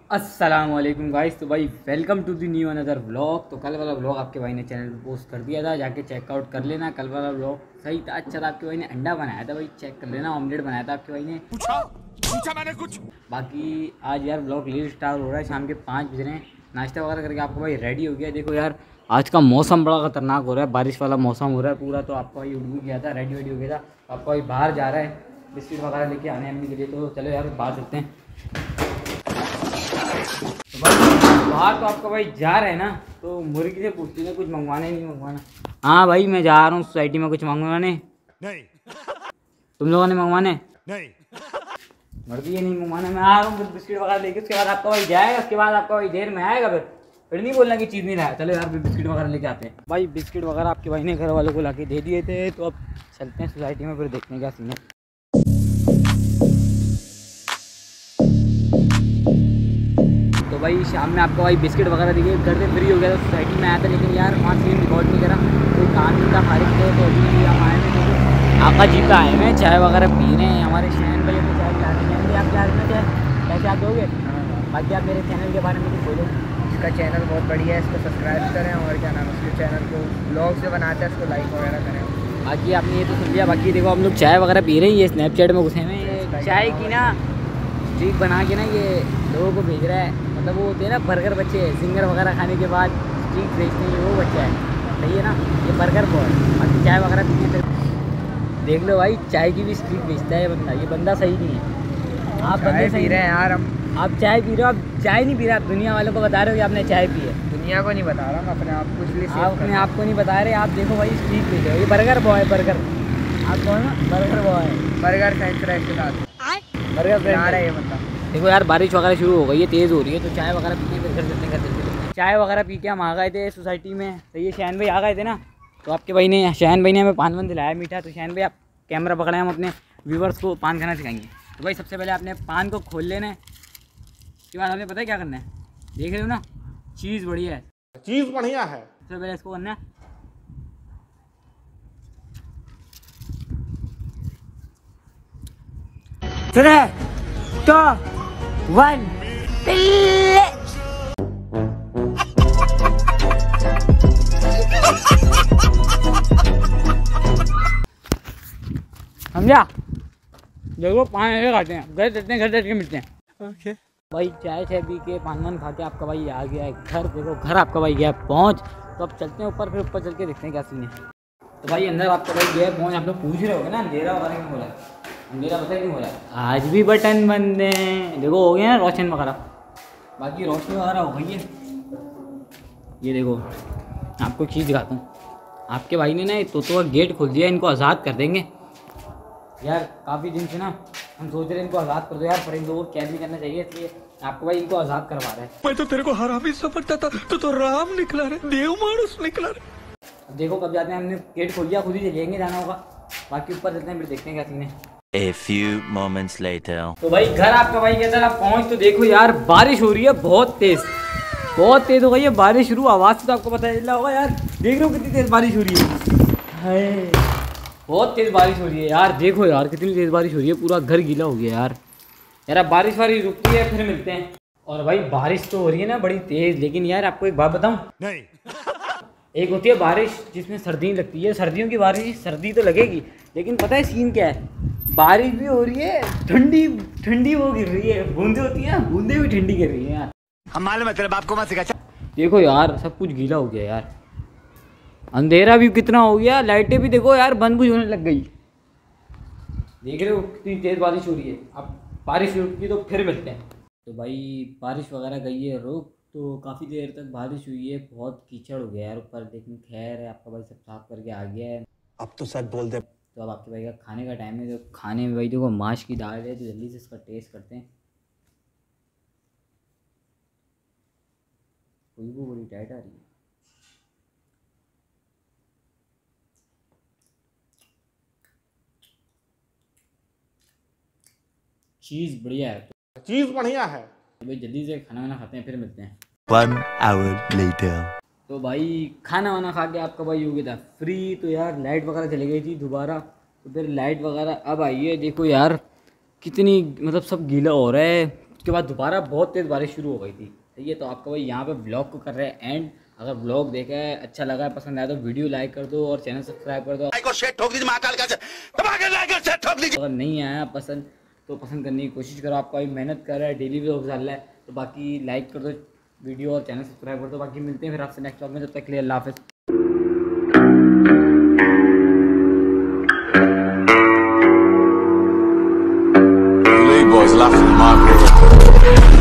अस्सलाम वालेकुम गाइस। तो भाई welcome to the new another vlog. तो कल वाला व्लॉग आपके भाई ने चैनल पे पोस्ट कर दिया था, जाके चेकआउट कर लेना। कल वाला व्लॉग सही था, अच्छा था। आपके भाई ने अंडा बनाया था, भाई चेक कर लेना। ऑमलेट बनाया था आपके भाई ने। पूछा मैंने कुछ। बाकी आज यार व्लॉग लेट स्टार्ट हो रहा है, शाम के 5 बज रहे हैं। नाश्ता वगैरह करके आपका भाई रेडी हो गया। देखो यार आज का मौसम बड़ा खतरनाक हो रहा है, बारिश वाला मौसम हो रहा है पूरा। तो आपका भाई उठ भी गया था, रेडी वेडी हो गया था। आपका भाई बाहर जा रहा है बिस्किट वगैरह लेके आने अम्मी के लिए। तो चलो यार बाहर चलते हैं। तो भाई बाहर तो आपका भाई जा रहे हैं ना, तो मुर्गी से पूछती है कुछ मंगवाना ही नहीं मंगवाना। हाँ भाई मैं जा रहा हूँ सोसाइटी में कुछ मंगवाने। नहीं तुम लोगों ने मंगवाने? नहीं मर्जी ये नहीं मंगवाना। मैं आ रहा हूँ बिस्किट वगैरह लेके, उसके बाद आपका भाई जाएगा। उसके बाद आपका भाई देर में आएगा, फिर नहीं बोलना कि चीज़ नहीं लाया। चलो यार बिस्किट वगैरह लेके आते हैं। भाई बिस्किट वगैरह आपके भाई ने घर वालों को ला के दे दिए थे। तो अब चलते हैं सोसाइटी में, फिर देखते हैं क्या सीन है। तो भाई शाम में आपको भाई बिस्किट वगैरह दिए, घर से फ्री हो गया था, सोसाइटी में आया था। लेकिन यार वहाँ सीन रिकॉर्ड नहीं करा, कोई काम नहीं था, फारिग थे। तो अभी हम आए थे आका जी का आए हैं, चाय वगैरह पी रहे हैं। हमारे शहन भैया को चाय पिला रहे हैं। आप चाय में चाय कैसे आप दोगे? बाकी आप मेरे चैनल के बारे में कुछ बोलो। इसका चैनल बहुत बढ़िया है, इसको सब्सक्राइब करें और क्या नाम है उसके चैनल को ब्लॉग से बनाते हैं, इसको लाइक वगैरह करें। बाकी आपने ये तो सुन लिया। बाकी देखो हम लोग चाय वगैरह पी रहे हैं, ये स्नैपचैट में घुसे हुए हैं। चाय की ना स्ट्रीक बना के ना ये लोगों को भेज रहा है। मतलब वो होते हैं ना बर्गर बच्चे, सिंगर वगैरह खाने के बाद स्ट्रीक भेजते हैं, वो बच्चा है। सही है ना, ये बर्गर बॉय। बाकी चाय वगैरह पीने फिर देख लो भाई, चाय की भी स्ट्रीक भेजता है ये बंदा। ये बंदा सही नहीं है। आप बंदे पी रहे हैं यार हम। आप चाय पी रहे हो, आप चाय नहीं पी रहे, आप दुनिया वालों को बता रहे हो कि आपने चाय पी है। दुनिया को नहीं बता रहा, मैं अपने आप को इसलिए आप अपने आप को नहीं बता रहे। आप देखो भाई स्ट्रीक भेज रहे हो, ये बर्गर बॉय। बर्गर आप कौन ना, burger boy, burger french fries के साथ बर्गर फ्रेंच आ रहा है ये बंदा। देखो यार बारिश वगैरह शुरू हो गई है, तेज़ हो रही है। तो चाय वगैरह पीने फिर घर चलते हैं, घर चलते। चाय वगैरह पी के हम आ गए थे सोसाइटी में। तो ये शहन भाई आ गए थे ना, तो आपके भाई ने शहन भाई ने हमें पान वान दिलाया मीठा। तो शहन भाई आप कैमरा पकड़े, हम अपने व्यूवर्स को पान खाना सिखाएंगे। तो भाई सबसे पहले आपने पान को खोल लेना है। उसके बाद आपने पता है क्या करना है, देख रहे हो ना, चीज़ बढ़िया है, चीज बढ़िया है। सबसे पहले इसको करना है तो 1 समझा। देखो पान ऐसे खाते हैं, घर चलते हैं, घर चल के मिलते हैं। ओके भाई चाय चाय पी के पान वान खा के आपका भाई आ गया है घर। देखो घर आपका भाई गया पहुँच। तो अब चलते हैं ऊपर, फिर ऊपर चल के देखते हैं क्या सीन है। तो भाई अंदर आपका भाई गया पहुँच। आप लोग पूछ रहे होगे ना अंधेरा वगैरह क्यों हो रहा है, अंधेरा पता है क्यों हो रहा है? आज भी बटन बंद हैं। देखो हो गया ना रोशन वगैरह, बाकी रोशनी वगैरह हो गई है। ये देखो आपको चीज़ दिखाता हूँ। आपके भाई ने ना तो का गेट खोल दिया, इनको आज़ाद कर देंगे यार। काफ़ी दिन से ना हम सोच रहे हैं इनको आज़ाद कर दो यार, पर इन लोगों को कैद नहीं करना चाहिए, इसलिए आपको भाई इनको आज़ाद करवा रहा है। मैं तो तेरे को हरामी समझता था, तो राम निकला रे, देव मानुस निकला रे। अब देखो कब जाते हैं, हमने गेट खोल दिया, खुद ही चलेंगे, जाना होगा। बाकी ऊपर चलते हैं, फिर देखते हैं क्या सीन है। A few moments later. तो भाई घर आपका भाई कहता है आप पहुँच। तो देखो यार बारिश हो रही है बहुत तेज़, बहुत तेज़ हो गई है बारिश शुरू। आवाज़ से तो आपको पता चल रहा होगा यार, देख रहे हो कितनी तेज़ बारिश हो रही है। बहुत तेज़ बारिश हो रही है यार, देखो यार कितनी तेज़ बारिश हो रही है, पूरा घर गीला हो गया यार। यार अब बारिश वारिश रुकती है फिर मिलते हैं। और भाई बारिश तो हो रही है ना बड़ी तेज़, लेकिन यार आपको एक बात बताऊँ, नहीं एक होती है बारिश जिसमें सर्दी लगती है, सर्दियों की बारिश सर्दी तो लगेगी, लेकिन पता है सीन क्या है, बारिश भी हो रही है, ठंडी ठंडी वो गिर रही है, बूंदे होती है, बूंदे भी ठंडी गिर रही है यार। हम मालूम है तेरे बाप को मत सिखा। देखो यार सब कुछ गीला हो गया यार, अंधेरा भी कितना हो गया, लाइटें भी देखो यार बंद बुझ होने लग गई। देख रहे हो कितनी तेज़ बारिश हो रही है। अब बारिश रुकी तो फिर मिलते हैं। तो भाई बारिश वगैरह गई है रुक, तो काफ़ी देर तक बारिश हुई है, बहुत कीचड़ हो गया यार ऊपर, लेकिन खैर है आपका भाई सब साफ करके आ गया है। अब तो सच बोल दे। तो अब आपके भाई का खाने का टाइम है। तो खाने में भाई देखो माश की दाल है, तो जल्दी से इसका टेस्ट करते हैं। खुशबू बड़ी टाइट आ रही है। चीज़ बढ़िया है, चीज बढ़िया है। तो भाई जल्दी से खाना वाना खाते हैं, फिर मिलते हैं। 1 hour later. तो भाई खाना वाना खा के आपका भाई हो गया था फ्री। तो यार लाइट वगैरह चली गई थी दोबारा, तो फिर लाइट वगैरह अब आई है। देखो यार कितनी मतलब सब गीला हो रहा है, उसके बाद दोबारा बहुत तेज़ बारिश शुरू हो गई थी। सही है, तो आपका भाई यहाँ पे व्लॉग को कर रहे हैं एंड। अगर व्लॉग देखा है, अच्छा लगा है, पसंद आया तो वीडियो लाइक कर दो और चैनल सब्सक्राइब कर दो। अगर नहीं आया पसंद तो पसंद करने की कोशिश करो। आपका भाई मेहनत कर रहा है, डेली व्लॉग डाल रहा है, तो बाकी लाइक कर दो वीडियो और चैनल सब्सक्राइब कर दो। बाकी मिलते हैं फिर आपसे नेक्स्ट व्लॉग में, तब तक के लिए अल्लाह हाफ़िज़। Boys laughing at my